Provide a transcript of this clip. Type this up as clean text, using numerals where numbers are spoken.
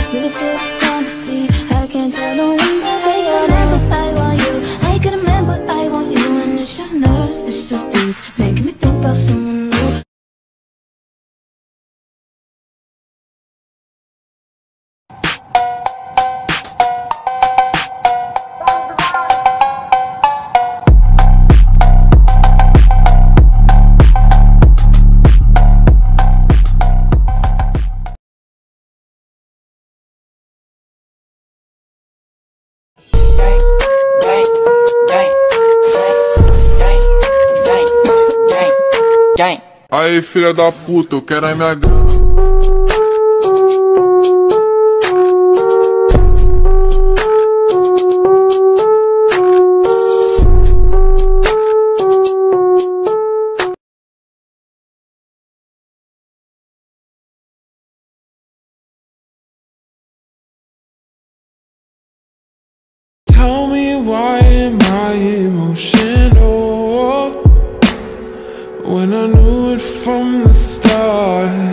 really feel company. I can't tell no one that I remember I want you. I can remember I want you, and it's just nerves, it's just deep, making me think about someone new. Aí, filha da puta, eu quero a minha grana. Tell me why am I emotional when I knew it from the start.